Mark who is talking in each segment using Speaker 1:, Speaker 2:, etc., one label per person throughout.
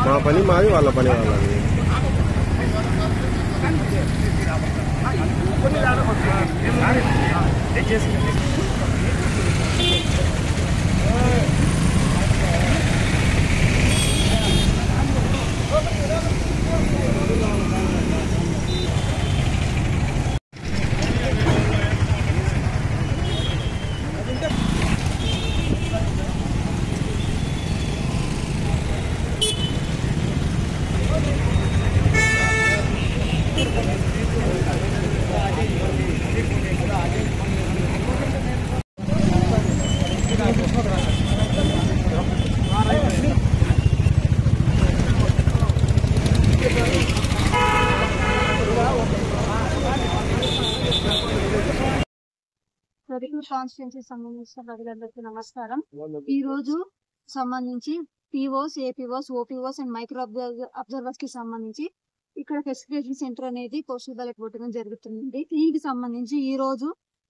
Speaker 1: మా పని మాది, వాళ్ళ పని వాళ్ళది.
Speaker 2: కాన్స్టిట్యున్సీ సంబంధించిన ప్రజలందరికీ నమస్కారం. ఈ రోజు సంబంధించి POs, APOs, OPOs and micro observers కి సంబంధించి ఇక్కడ ఫెసిలిటేషన్ సెంటర్ అనేది పోస్టల్ బ్యాలెట్ ఓటింగ్ జరుగుతుంది. దీనికి సంబంధించి ఈ రోజు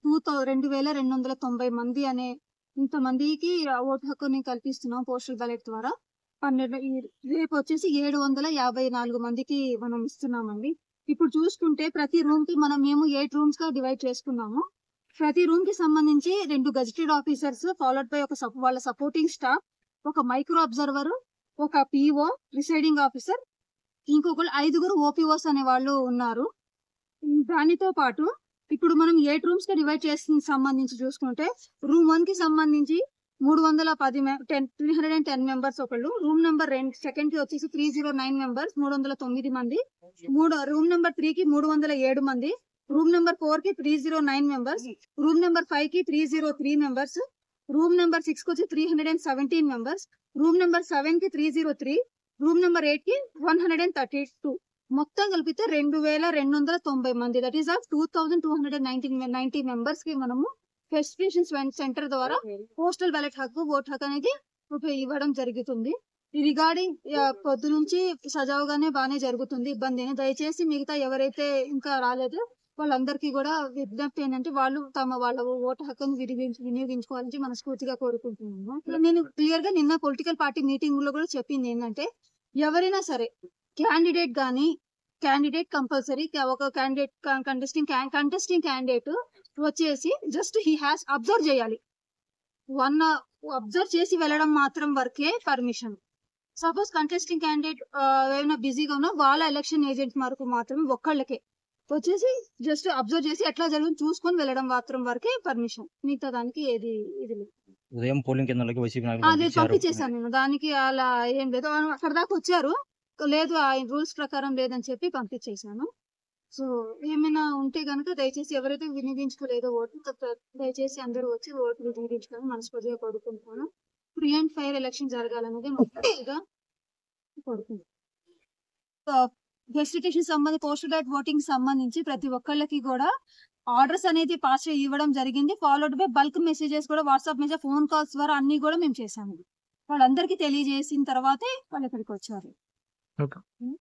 Speaker 2: 2290 మంది అనే ఇంతమందికి ఓటు హక్కుని కల్పిస్తున్నాం పోస్టల్ బ్యాలెట్ ద్వారా. రేపు వచ్చేసి 754 మందికి మనం ఇస్తున్నామండి. ఇప్పుడు చూసుకుంటే ప్రతి రూమ్ కి మేము 8 రూమ్స్ గా డివైడ్ చేసుకున్నాము. ప్రతి రూమ్ కి సంబంధించి 2 గెజిటెడ్ ఆఫీసర్స్ ఫాలోడ్ బై వాళ్ళ సపోర్టింగ్ స్టాఫ్, ఒక మైక్రో అబ్జర్వర్, ఒక పిఓ ప్రిసైడింగ్ ఆఫీసర్, ఇంకొకరు 5 ఓపీఓస్ అనే వాళ్ళు ఉన్నారు. దానితో పాటు ఇప్పుడు మనం 8 రూమ్స్ కి డివైడ్ చేసి సంబంధించి చూసుకుంటే రూమ్ 1 కి సంబంధించి 310 మెంబర్స్ ఒకళ్ళు, రూమ్ నెంబర్ 2 కి వచ్చేసి 309 మెంబర్స్ 309 మంది, రూమ్ నెంబర్ 3 కి 307 మంది, రూమ్ నెంబర్ 4 కి 309 మెంబర్స్, రూమ్ నెంబర్ 5 కి 303 మెంబర్స్, రూమ్ నెంబర్ 6 కి వచ్చి 317 మెంబర్స్, రూమ్ నెంబర్ 7 కి 303, రూమ్ నెంబర్ 8 కి 132. మొత్తం కలిపితే 2290 మంది, దట్ ఈస్ 2290 మెంబర్స్ కి మనము ఫెసిలిటేషన్ సెంటర్ ద్వారా పోస్టల్ బ్యాలెట్ హక్కు, ఓట్ హక్కు అనేది ఇవ్వడం జరుగుతుంది. రిగార్డింగ్ పొద్దు నుంచి సజావుగానే బాగానే జరుగుతుంది, ఇబ్బంది. దయచేసి మిగతా ఎవరైతే ఇంకా రాలేదో వాళ్ళందరికీ కూడా విజ్ఞప్తి ఏంటంటే వాళ్ళు వాళ్ళ ఓటు హక్కును వినియోగించుకోవాలని మనస్ఫూర్తిగా కోరుకుంటున్నాను. నేను క్లియర్ గా నిన్న పొలిటికల్ పార్టీ మీటింగ్ లో కూడా చెప్పింది ఏంటంటే ఎవరైనా సరే క్యాండిడేట్ కంపల్సరీ ఒక కంటెస్టింగ్ క్యాండిడేట్ వచ్చేసి జస్ట్ హీ హ్యాస్ అబ్జర్వ్ చేయాలి. అబ్జర్వ్ చేసి వెళ్ళడం మాత్రం వరకే పర్మిషన్. సపోజ్ కంటెస్టింగ్ క్యాండిడేట్ ఏమైనా బిజీగా ఉన్నా వాళ్ళ ఎలక్షన్ ఏజెంట్ వరకు మాత్రమే ఒక్కళ్ళకే వచ్చేసి జస్ట్ అబ్జర్వ్ చేసి ఎట్లా జరుగుతుంది చూసుకొని వెళ్ళడం మాత్రం వరకే పర్మిషన్. మిగతా దానికి ఏది ఇది లేదు.
Speaker 3: ఉదయం పోలింగ్ కేంద్రాలకి
Speaker 2: అదే పంపించేసాను నేను. దానికి అలా ఏం లేదు, అక్కడ దాకా వచ్చారు, లేదు ఆ రూల్స్ ప్రకారం లేదని చెప్పి పంపించేసాను. సో ఏమైనా ఉంటే కనుక దయచేసి ఎవరైతే వినియోగించుకోలేదో ఓటు దయచేసి అందరూ వచ్చి ఓటు వినియోగించుకోవాలని మనస్ఫూర్తిగా కోరుకుంటున్నాను. ఫ్రీ అండ్ ఫైర్ ఎలక్షన్ జరగాలన్నది మొదటిగా కోరుకుంటున్నాను. ఫెసిలిటేషన్ సంబంధించి పోస్టల్ బ్యాలెట్ ఓటింగ్ సంబంధించి ప్రతి ఒక్కళ్ళకి కూడా ఆర్డర్స్ అనేది పాస్ ఇవ్వడం జరిగింది. ఫాలోడ్ బై బల్క్ మెసేజెస్ కూడా వాట్సాప్ మెసేజ్, ఫోన్ కాల్స్ ద్వారా అన్ని కూడా మేము చేసాము. వాళ్ళందరికీ తెలియజేసిన తర్వాతే వాళ్ళు ఇక్కడికి వచ్చారు.